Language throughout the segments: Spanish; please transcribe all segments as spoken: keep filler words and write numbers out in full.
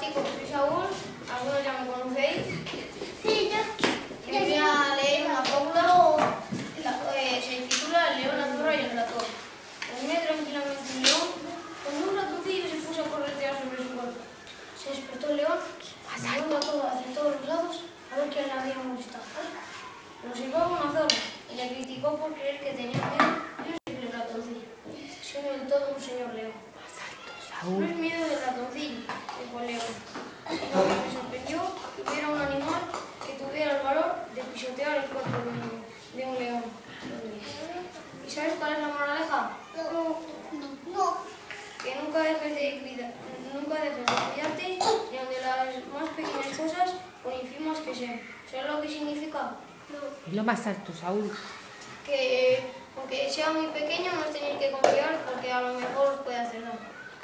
chicos, soy Saúl, algunos ya me conocéis. Sí, yo. Y voy a leer una fábula, eh, se titula El león, la zorra y el ratón. Dormía tranquilamente un león, cuando un ratoncillo se puso a corretear sobre su cuerpo. Se despertó el león, mirando a todo, hacia todos los lados, a ver quién le había molestado. Lo observaba una zorra y le criticó por creer que tenía miedo de un simple ratoncillo, siendo del todo un señor león. No es miedo del ratoncillo, dijo el león, sino que me sorprendió que hubiera un animal que tuviera el valor de pisotear el cuerpo de un, de un león. ¿Y sabes cuál es la moraleja? No, no, no. Que nunca dejes de cuidar, nunca dejes de cuidarte, ni aunque las más pequeñas cosas, por infimas que sean. ¿Sabes lo que significa? Es lo más alto, Saúl. Que aunque sea muy pequeño, no os tenéis que confiar porque a lo mejor os puede hacer daño.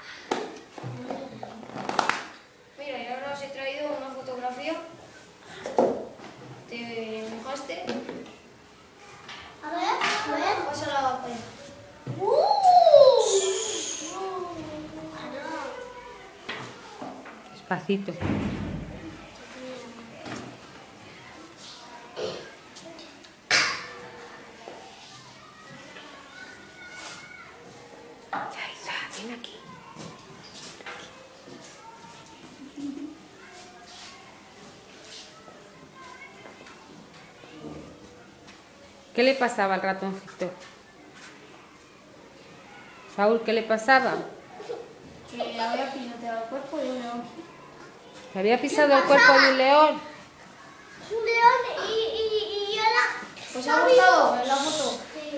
Mira, y ahora os he traído una fotografía. Te mojaste. A ver, a ver. Pásala para allá. ¡Uh! Despacito. Ven aquí. ¿Qué le pasaba al ratoncito? Saúl, ¿qué le pasaba? Que había pisoteado el cuerpo de un león. ¿Que había pisado el cuerpo de un león? Un león y, y, y ahora. ¿Os ha gustado la foto? Sí.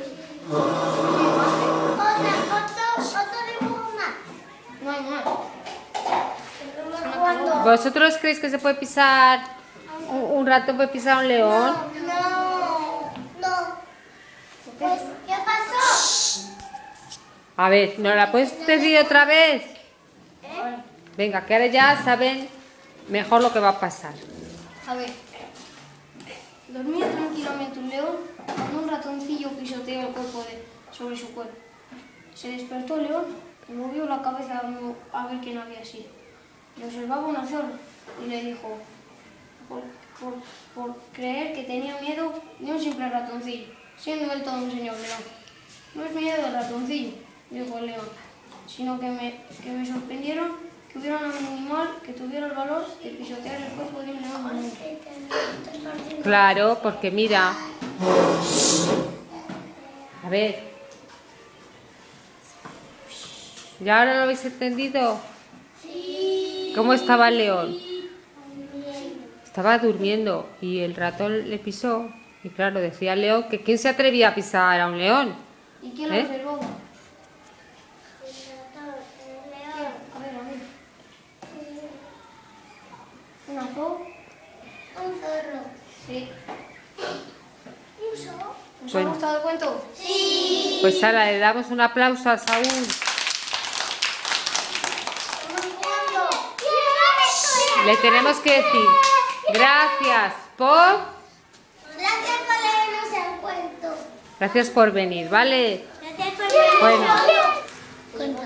Otra, otro, otro dibujo más. No hay más. ¿Cuándo? ¿Vosotros creéis que se puede pisar, un, un ratón puede pisar a un león? No, no. Pues, ¿qué pasó? A ver, ¿nos la puedes decir otra vez? ¿Eh? Venga, que ahora ya saben mejor lo que va a pasar. A ver. Dormía tranquilamente un león cuando un ratoncillo pisoteó el cuerpo de, sobre su cuerpo. Se despertó el león y movió la cabeza a, a ver quién había sido. Le observaba una zorra y le dijo, por, por, por creer que tenía miedo de un simple ratoncillo, siendo él todo un señor león. No es miedo del ratoncillo, dijo el león, sino que me, que me sorprendieron que hubiera un animal que tuviera el valor de pisotear el cuerpo de un león. Claro, porque mira. A ver. ¿Ya ahora lo habéis entendido? Sí. ¿Cómo estaba el león? Estaba durmiendo y el ratón le pisó. Y claro, decía el león que ¿quién se atrevía a pisar a un león? ¿Y quién lo ¿Eh? observó? El león. A ver, a ver. ¿Una zoo? Un zorro. Sí. ¿Un zorro? ¿Os Bueno. ha gustado el cuento? Sí. Pues ahora le damos un aplauso a Saúl. Le tenemos que decir gracias por... Gracias por leernos el cuento. Gracias por venir, ¿vale? Gracias por leernos Bueno. Cuenta.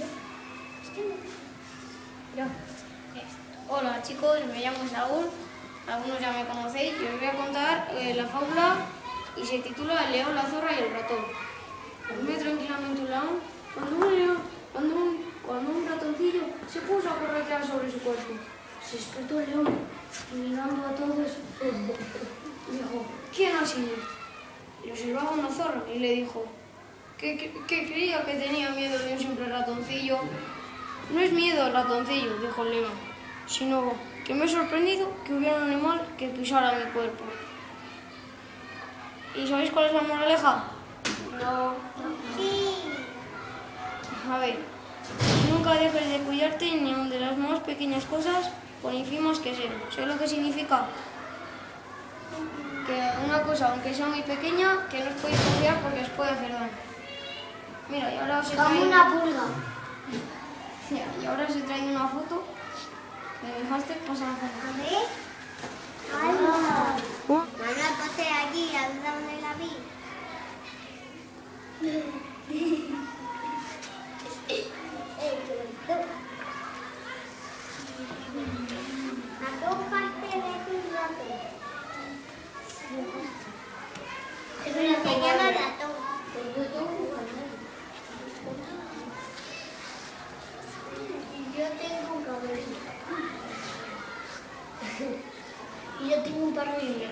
Ya. Hola chicos, me llamo Saúl, algunos ya me conocéis y os voy a contar eh, la fábula y se titula El león, la zorra y el ratón. Dormía tranquilamente un león cuando un león, cuando un, cuando un ratoncillo se puso a corretear sobre su cuerpo. Se despertó el león y mirando a todos dijo, ¿quién ha sido? Le observaba una zorra y le dijo, que, que, que creía que tenía miedo de un simple ratoncillo. No es miedo el ratoncillo, dijo el león, sino que me he sorprendido que hubiera un animal que pisara mi cuerpo. ¿Y sabéis cuál es la moraleja? No. Sí. A ver, nunca dejes de cuidarte ni aun de las más pequeñas cosas, por infimas que sean. ¿Sabes lo que significa? Que una cosa, aunque sea muy pequeña, que no os podéis confiar porque os puede hacer daño. Mira, y ahora os he Como traído... una pulga. Mira, y ahora os he traído una foto. ¿Me dejaste pasar la foto? A ver. ¡Hala! Uh. Mamá, pase aquí, a ver dónde la vi. Eh, qué bonito. se llama ratón. Y yo tengo un caballo. Y yo tengo un perro y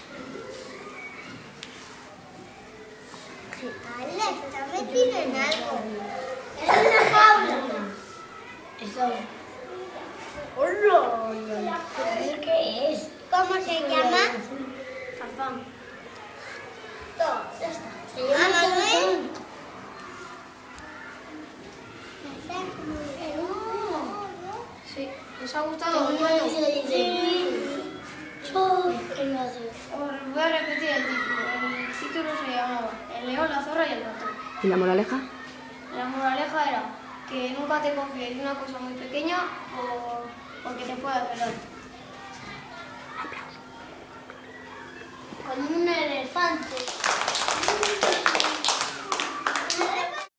Alex, está metido en algo. Es una jaula. Eso. ¡Hola! ¿Qué es? ¿Cómo se llama? Farfán. Ya está. ¿Se llama Manuel? Sí. ¿Os ha gustado el cuento? Os voy a repetir el título. El título se llamaba El león, la zorra y el ratón. ¿Y la moraleja? La moraleja era que nunca te confíes de una cosa muy pequeña o porque te puede hacer daño. Con un elefante.